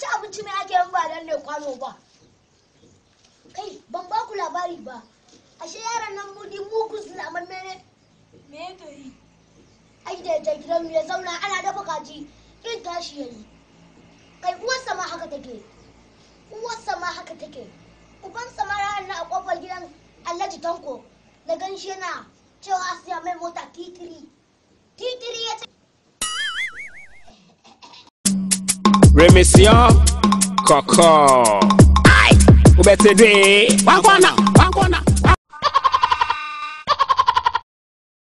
ci abinci mai ake yin ba dan ne kwano ba. Kai ban ba ku labari ba. Ashe yaran nan mudi mugu zulaman mene? Me yake yi? Ai da ya gidan mu ya zauna ana dafa kaji in tashi yayi. Kai uwarsa ma haka take. Uwarsa ma haka take. Ubansa ma ran na a kofar gidan Alhaji Tanko da ganshi yana cewa a siya mai mota titiri. Titiri ya ce. Remission Coco. Aye. Ubete de. Wakwana.